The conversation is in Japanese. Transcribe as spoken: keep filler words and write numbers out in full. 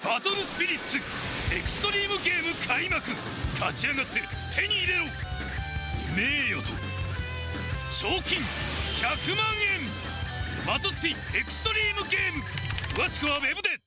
バトルスピリッツエクストリームゲーム開幕。勝ち上がって手に入れろ。名誉と賞金ひゃくまんえん。バトスピエクストリームゲーム、詳しくはウェブで。